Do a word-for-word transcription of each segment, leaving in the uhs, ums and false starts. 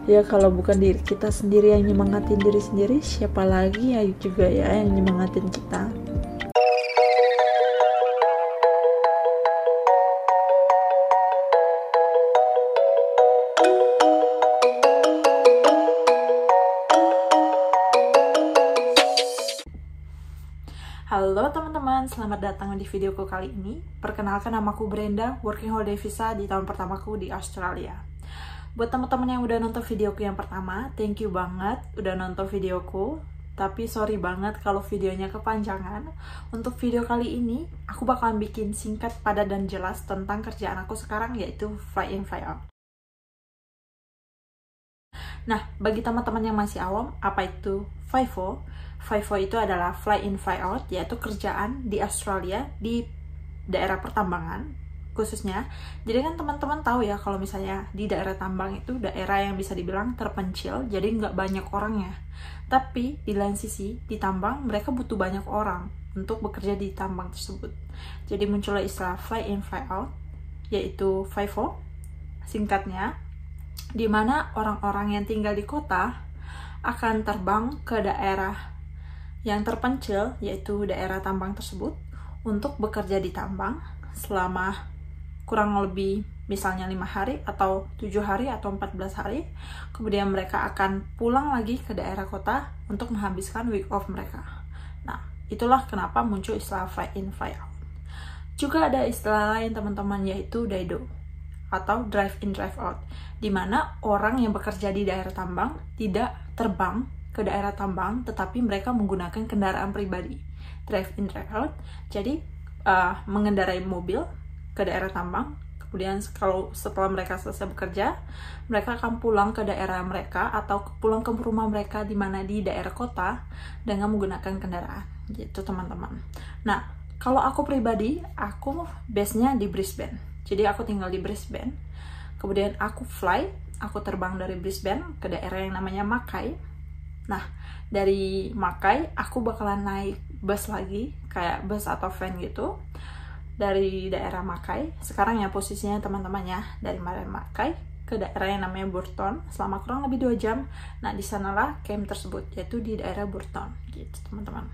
Ya kalau bukan diri kita sendiri yang nyemangatin diri sendiri, siapa lagi ya juga ya yang nyemangatin kita. Halo teman-teman, selamat datang di videoku kali ini. Perkenalkan, namaku Brenda, working holiday visa di tahun pertamaku di Australia. Buat teman-teman yang udah nonton videoku yang pertama, thank you banget udah nonton videoku. Tapi sorry banget kalau videonya kepanjangan. Untuk video kali ini, aku bakalan bikin singkat, padat, dan jelas tentang kerjaan aku sekarang, yaitu fly in, fly out. Nah, bagi teman-teman yang masih awam, apa itu F I F O? F I F O itu adalah fly in, fly out, yaitu kerjaan di Australia di daerah pertambangan khususnya. Jadi kan teman-teman tahu ya, kalau misalnya di daerah tambang itu daerah yang bisa dibilang terpencil, jadi nggak banyak orangnya. Tapi di lain sisi, di tambang mereka butuh banyak orang untuk bekerja di tambang tersebut. Jadi muncullah istilah fly in, fly out, yaitu F I F O singkatnya, di mana orang-orang yang tinggal di kota akan terbang ke daerah yang terpencil, yaitu daerah tambang tersebut, untuk bekerja di tambang selama kurang lebih misalnya lima hari atau tujuh hari atau empat belas hari. Kemudian mereka akan pulang lagi ke daerah kota untuk menghabiskan week off mereka. Nah, itulah kenapa muncul istilah fly in, fly out. Juga ada istilah lain teman-teman, yaitu D I D O atau drive in, drive out, di mana orang yang bekerja di daerah tambang tidak terbang ke daerah tambang, tetapi mereka menggunakan kendaraan pribadi. Drive in, drive out, jadi uh, mengendarai mobil ke daerah tambang, kemudian kalau setelah mereka selesai bekerja, mereka akan pulang ke daerah mereka atau pulang ke rumah mereka di mana di daerah kota dengan menggunakan kendaraan, gitu teman-teman. Nah, kalau aku pribadi, aku base-nya di Brisbane. Jadi aku tinggal di Brisbane. Kemudian aku fly, aku terbang dari Brisbane ke daerah yang namanya Mackay. Nah, dari Mackay aku bakalan naik bus lagi, kayak bus atau van gitu, dari daerah Mackay. Sekarang ya posisinya teman-temannya dari Mackay ke daerah yang namanya Burton selama kurang lebih dua jam. Nah, di sanalah camp tersebut, yaitu di daerah Burton, gitu teman-teman.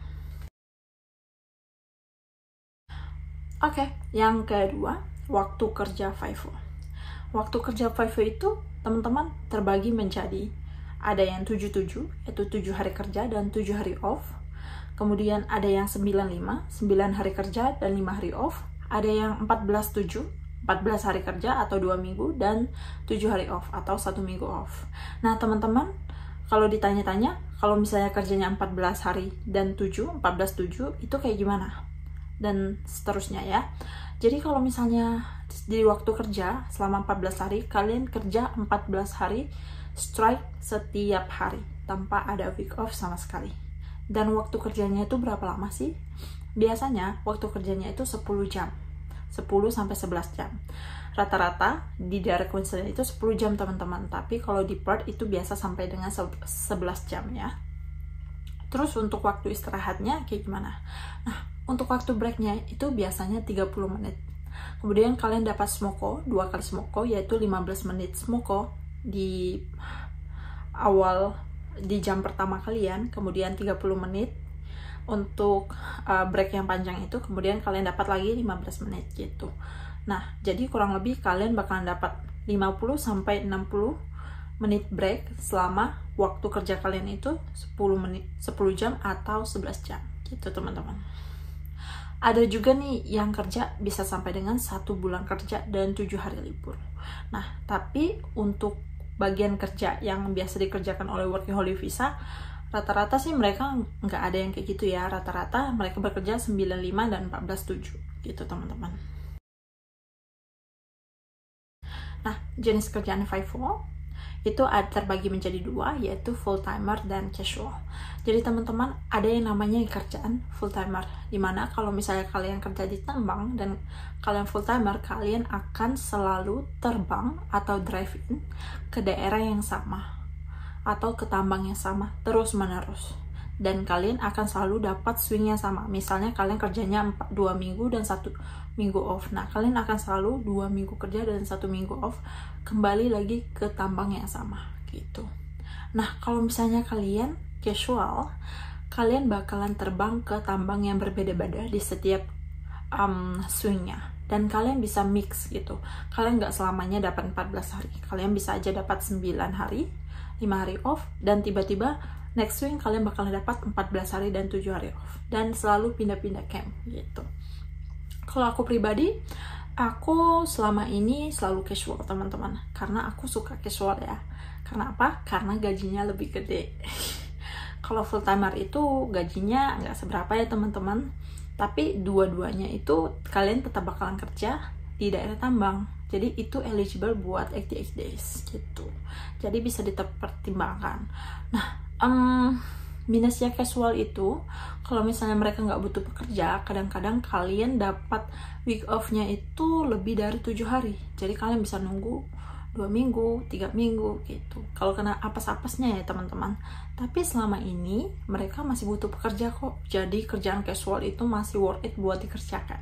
Oke, okay, yang kedua, waktu kerja F I F O. Waktu kerja F I F O itu teman-teman terbagi menjadi ada yang tujuh tujuh, yaitu tujuh hari kerja dan tujuh hari off. Kemudian ada yang sembilan lima, sembilan hari kerja dan lima hari off. Ada yang empat belas tujuh, empat belas hari kerja atau dua minggu dan tujuh hari off atau satu minggu off. Nah, teman-teman, kalau ditanya-tanya, kalau misalnya kerjanya empat belas hari dan tujuh, empat belas tujuh itu kayak gimana? Dan seterusnya ya. Jadi kalau misalnya di waktu kerja selama empat belas hari, kalian kerja empat belas hari strike setiap hari tanpa ada week off sama sekali. Dan waktu kerjanya itu berapa lama sih? Biasanya waktu kerjanya itu sepuluh jam, sepuluh sampai sebelas jam. Rata-rata di daerah Queensland itu sepuluh jam teman-teman, tapi kalau di Perth itu biasa sampai dengan sebelas jam ya. Terus untuk waktu istirahatnya kayak gimana? Nah, untuk waktu breaknya itu biasanya tiga puluh menit. Kemudian kalian dapat smoko, dua kali smoko, yaitu lima belas menit smoko di awal di jam pertama kalian, kemudian tiga puluh menit untuk uh, break yang panjang itu, kemudian kalian dapat lagi lima belas menit gitu. Nah, jadi kurang lebih kalian bakalan dapat lima puluh sampai enam puluh menit break selama waktu kerja kalian itu sepuluh menit, sepuluh jam atau sebelas jam gitu teman-teman. Ada juga nih yang kerja bisa sampai dengan satu bulan kerja dan tujuh hari libur. Nah, tapi untuk bagian kerja yang biasa dikerjakan oleh working holiday visa, rata-rata sih mereka nggak ada yang kayak gitu ya. Rata-rata mereka bekerja sembilan lima dan empat belas tujuh gitu teman-teman. Nah, jenis kerjaan F I F O itu ada terbagi menjadi dua, yaitu full timer dan casual. Jadi teman-teman, ada yang namanya kerjaan full timer, dimana kalau misalnya kalian kerja di tambang dan kalian full timer, kalian akan selalu terbang atau drive in ke daerah yang sama atau ke tambang yang sama terus menerus, dan kalian akan selalu dapat swing yang sama. Misalnya kalian kerjanya dua minggu dan satu minggu off, nah kalian akan selalu dua minggu kerja dan satu minggu off, kembali lagi ke tambang yang sama gitu. Nah, kalau misalnya kalian casual, kalian bakalan terbang ke tambang yang berbeda-beda di setiap um, swingnya, dan kalian bisa mix gitu. Kalian nggak selamanya dapat empat belas hari, kalian bisa aja dapat sembilan hari, lima hari off, dan tiba-tiba next swing kalian bakalan dapat empat belas hari dan tujuh hari off, dan selalu pindah-pindah camp gitu. Kalau aku pribadi, aku selama ini selalu casual teman-teman, karena aku suka casual ya. Karena apa? Karena gajinya lebih gede. Kalau full timer itu gajinya nggak seberapa ya teman-teman, tapi dua-duanya itu kalian tetap bakalan kerja di daerah tambang, jadi itu eligible buat A T H days gitu, jadi bisa dipertimbangkan. Nah, um, minusnya casual itu kalau misalnya mereka nggak butuh pekerja, kadang-kadang kalian dapat week off-nya itu lebih dari tujuh hari, jadi kalian bisa nunggu dua minggu, tiga minggu gitu. Kalau kena apes-apesnya ya teman-teman. Tapi selama ini mereka masih butuh pekerja kok. Jadi kerjaan casual itu masih worth it buat dikerjakan.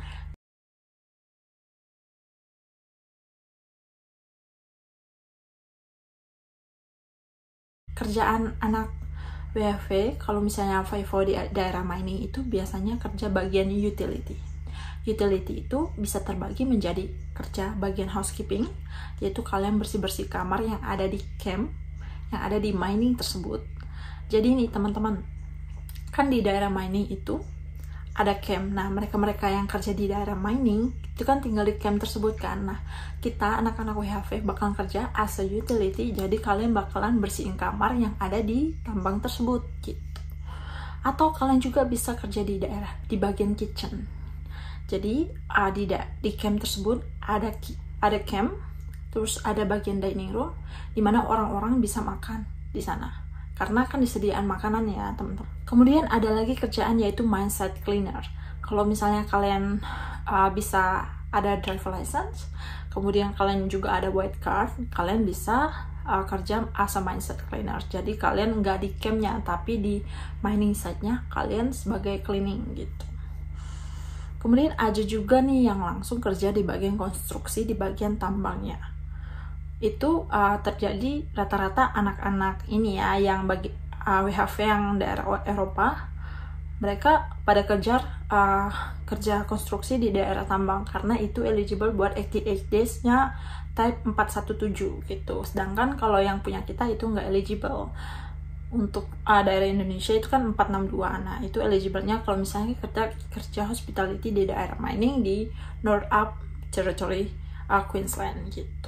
Kerjaan anak W F V, kalau misalnya FIFO di daerah mining itu biasanya kerja bagian utility. Utility itu bisa terbagi menjadi kerja bagian housekeeping, yaitu kalian bersih-bersih kamar yang ada di camp, yang ada di mining tersebut. Jadi nih teman-teman, kan di daerah mining itu ada camp. Nah, mereka-mereka yang kerja di daerah mining itu kan tinggal di camp tersebut kan. Nah, kita anak-anak W H V bakalan kerja as a utility, jadi kalian bakalan bersihin kamar yang ada di tambang tersebut gitu. Atau kalian juga bisa kerja di daerah di bagian kitchen. Jadi uh, di di camp tersebut ada ada camp, terus ada bagian dining room di mana orang-orang bisa makan di sana. Karena kan disediakan makanan ya teman-teman. Kemudian ada lagi kerjaan yaitu mine site cleaner. Kalau misalnya kalian uh, bisa ada driver license, kemudian kalian juga ada white card, kalian bisa uh, kerja as a mine site cleaner. Jadi kalian nggak di campnya, tapi di mining site-nya kalian sebagai cleaning gitu. Kemudian ada juga nih yang langsung kerja di bagian konstruksi, di bagian tambangnya. Itu uh, terjadi rata-rata anak-anak ini ya, yang bagi uh, W H V yang daerah Eropa, mereka pada kerja uh, kerja konstruksi di daerah tambang, karena itu eligible buat A T H days-nya type empat satu tujuh gitu. Sedangkan kalau yang punya kita itu nggak eligible. Untuk uh, daerah Indonesia itu kan empat enam dua. Nah, itu eligible-nya kalau misalnya kerja kerja hospitality di daerah mining di North Up Territory, uh, Queensland gitu.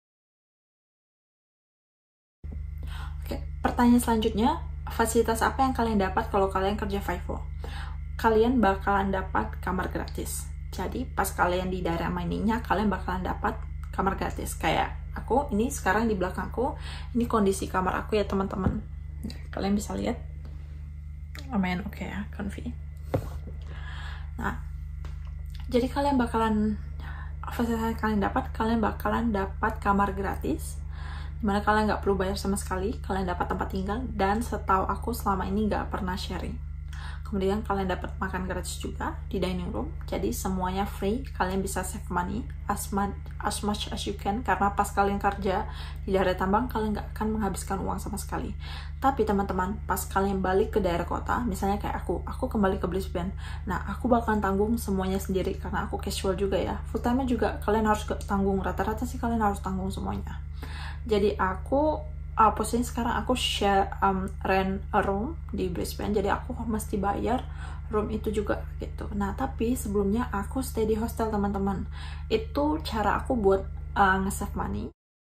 Oke, pertanyaan selanjutnya, fasilitas apa yang kalian dapat kalau kalian kerja FIFO? Kalian bakalan dapat kamar gratis. Jadi pas kalian di daerah miningnya, kalian bakalan dapat kamar gratis. Kayak aku ini sekarang di belakangku, ini kondisi kamar aku ya teman-teman. Kalian bisa lihat lumayan oke okay ya, comfy. Nah, jadi kalian bakalan fasilitas kalian dapat, kalian bakalan dapat kamar gratis, dimana kalian nggak perlu bayar sama sekali, kalian dapat tempat tinggal, dan setahu aku selama ini nggak pernah sharing. Kemudian kalian dapat makan gratis juga di dining room, jadi semuanya free. Kalian bisa save money as much as, much as you can, karena pas kalian kerja di daerah tambang kalian nggak akan menghabiskan uang sama sekali. Tapi teman-teman, pas kalian balik ke daerah kota, misalnya kayak aku, aku kembali ke Brisbane, nah aku bakalan tanggung semuanya sendiri karena aku casual juga ya. Full time juga kalian harus tanggung, rata-rata sih kalian harus tanggung semuanya. Jadi aku Uh, posisinya sekarang aku share um, rent a room di Brisbane, jadi aku mesti bayar room itu juga gitu. Nah, tapi sebelumnya aku stay di hostel teman-teman. Itu cara aku buat uh, nge-save money.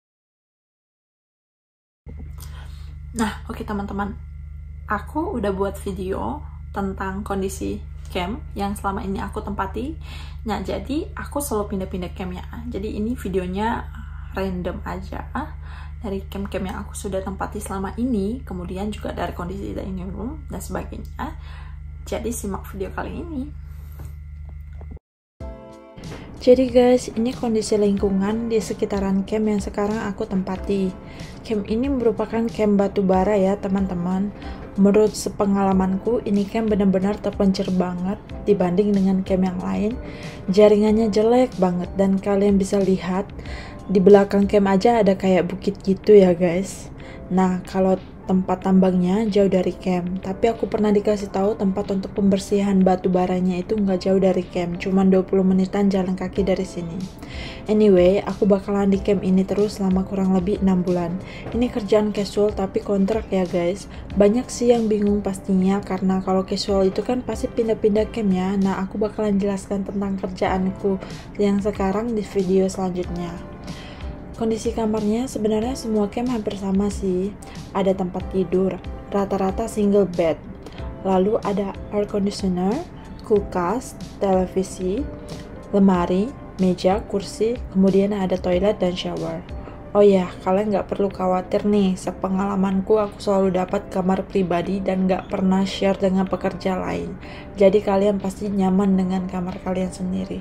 Nah, oke okay, teman-teman, aku udah buat video tentang kondisi camp yang selama ini aku tempati. Nah, jadi aku selalu pindah-pindah camp ya. Jadi ini videonya random aja dari camp-camp yang aku sudah tempati selama ini, kemudian juga dari kondisi dining room dan sebagainya. Jadi simak video kali ini. Jadi guys, ini kondisi lingkungan di sekitaran camp yang sekarang aku tempati. Camp ini merupakan camp batu bara ya teman-teman. Menurut sepengalamanku, ini camp benar-benar terpencil banget dibanding dengan camp yang lain. Jaringannya jelek banget, dan kalian bisa lihat Di belakang camp aja ada kayak bukit gitu ya guys. Nah, kalau tempat tambangnya jauh dari camp, tapi aku pernah dikasih tahu tempat untuk pembersihan batu baranya itu nggak jauh dari camp, cuman dua puluh menitan jalan kaki dari sini. Anyway, aku bakalan di camp ini terus selama kurang lebih enam bulan. Ini kerjaan casual tapi kontrak ya guys. Banyak sih yang bingung pastinya, karena kalau casual itu kan pasti pindah-pindah camp ya. Nah, aku bakalan jelaskan tentang kerjaanku yang sekarang di video selanjutnya. Kondisi kamarnya sebenarnya semua camp hampir sama sih. Ada tempat tidur, rata-rata single bed. Lalu ada air conditioner, kulkas, televisi, lemari, meja, kursi, kemudian ada toilet dan shower. Oh ya, kalian nggak perlu khawatir nih, sepengalamanku aku selalu dapat kamar pribadi dan nggak pernah share dengan pekerja lain. Jadi kalian pasti nyaman dengan kamar kalian sendiri.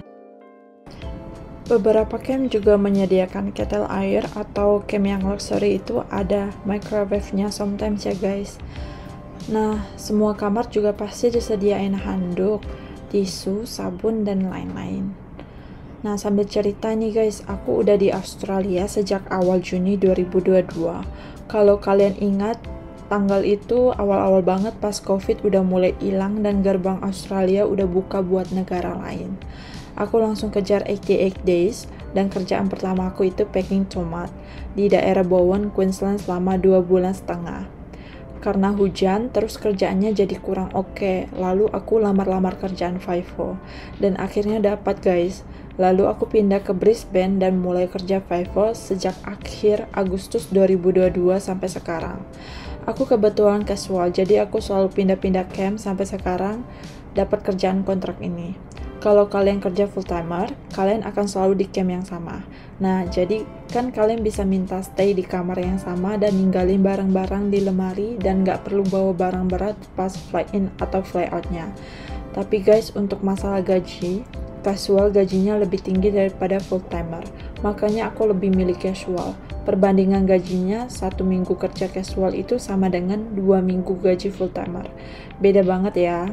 Beberapa camp juga menyediakan kettle air, atau camp yang luxury itu ada microwave-nya sometimes ya guys. Nah, semua kamar juga pasti disediain handuk, tisu, sabun, dan lain-lain. Nah, sambil cerita nih guys, aku udah di Australia sejak awal Juni dua ribu dua puluh dua. Kalau kalian ingat, tanggal itu awal-awal banget pas COVID udah mulai hilang dan gerbang Australia udah buka buat negara lain. Aku langsung kejar delapan puluh delapan days, dan kerjaan pertama aku itu packing tomat di daerah Bowen, Queensland selama dua bulan setengah. Karena hujan, terus kerjaannya jadi kurang oke. Okay. Lalu aku lamar-lamar kerjaan FIFO, dan akhirnya dapat guys. Lalu aku pindah ke Brisbane dan mulai kerja FIFO sejak akhir Agustus dua ribu dua puluh dua sampai sekarang. Aku kebetulan casual, jadi aku selalu pindah-pindah camp sampai sekarang dapat kerjaan kontrak ini. Kalau kalian kerja full timer, kalian akan selalu di camp yang sama. Nah, jadi kan kalian bisa minta stay di kamar yang sama dan ninggalin barang-barang di lemari dan nggak perlu bawa barang berat pas fly in atau fly outnya. Tapi guys, untuk masalah gaji, casual gajinya lebih tinggi daripada full timer. Makanya aku lebih milih casual. Perbandingan gajinya, satu minggu kerja casual itu sama dengan dua minggu gaji full timer. Beda banget ya.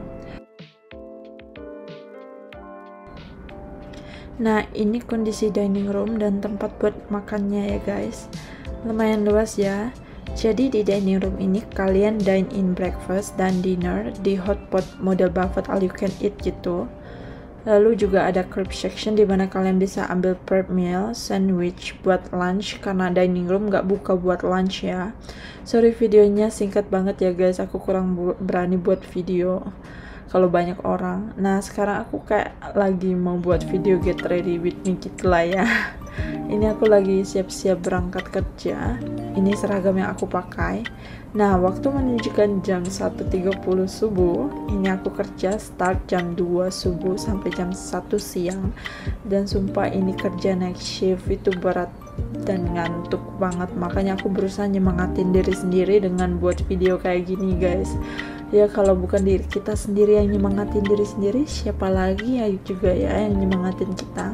Nah, ini kondisi dining room dan tempat buat makannya ya guys. Lumayan luas ya. Jadi di dining room ini kalian dine in breakfast dan dinner di hotpot model buffet all you can eat gitu. Lalu juga ada crib section di mana kalian bisa ambil prep meal, sandwich buat lunch karena dining room nggak buka buat lunch ya. Sorry videonya singkat banget ya guys, aku kurang berani buat video kalau banyak orang. Nah, sekarang aku kayak lagi mau buat video get ready with me gitu lah ya. Ini aku lagi siap-siap berangkat kerja. Ini seragam yang aku pakai. Nah, waktu menunjukkan jam satu tiga puluh subuh. Ini aku kerja start jam dua subuh sampai jam satu siang. Dan sumpah ini kerja night shift itu berat dan ngantuk banget. Makanya aku berusaha nyemangatin diri sendiri dengan buat video kayak gini guys. Ya kalau bukan diri kita sendiri yang nyemangatin diri sendiri, siapa lagi ya juga ya yang nyemangatin kita.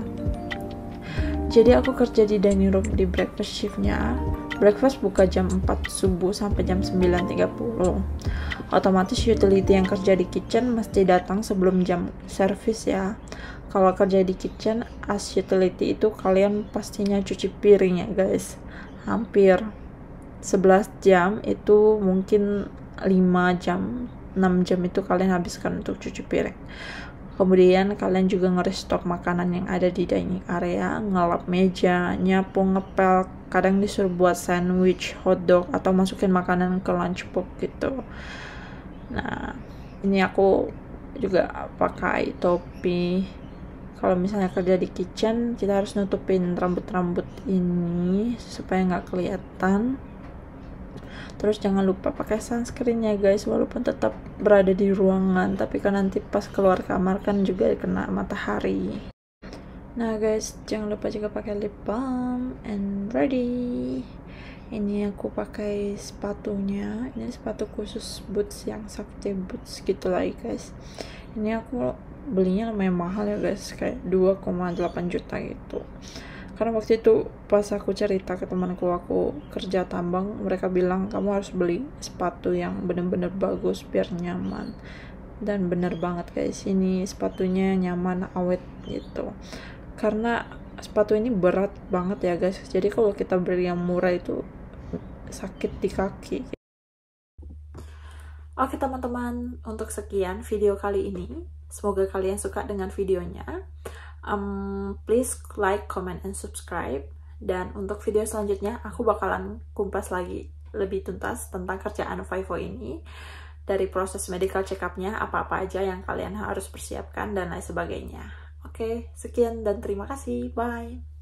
Jadi aku kerja di dining room di breakfast shiftnya. Breakfast buka jam empat subuh sampai jam sembilan tiga puluh. Otomatis utility yang kerja di kitchen mesti datang sebelum jam service ya. Kalau kerja di kitchen as utility itu kalian pastinya cuci piring ya guys. Hampir sebelas jam itu mungkin lima jam, enam jam itu kalian habiskan untuk cuci piring. Kemudian kalian juga nge-restock makanan yang ada di dining area, ngelap meja, nyapu, ngepel, kadang disuruh buat sandwich, hotdog, atau masukin makanan ke lunchbox gitu. Nah, ini aku juga pakai topi. Kalau misalnya kerja di kitchen, kita harus nutupin rambut-rambut ini supaya nggak kelihatan. Terus jangan lupa pakai sunscreen ya guys, walaupun tetap berada di ruangan, tapi kan nanti pas keluar kamar kan juga kena matahari. Nah guys, jangan lupa juga pakai lip balm and ready. Ini aku pakai sepatunya, ini sepatu khusus boots yang safety boots gitu lah guys. Ini aku belinya lumayan mahal ya guys, kayak dua koma delapan juta gitu. Karena waktu itu pas aku cerita ke temanku aku kerja tambang, mereka bilang kamu harus beli sepatu yang bener-bener bagus biar nyaman. Dan bener banget guys, ini sepatunya nyaman, awet gitu. Karena sepatu ini berat banget ya guys, jadi kalau kita beli yang murah itu sakit di kaki. Oke teman-teman, untuk sekian video kali ini, semoga kalian suka dengan videonya. Um, please like, comment, and subscribe. Dan untuk video selanjutnya, aku bakalan kumpas lagi lebih tuntas tentang kerjaan Five O ini, dari proses medical check-up-nya, apa-apa aja yang kalian harus persiapkan, dan lain sebagainya. Oke, sekian dan terima kasih. Bye!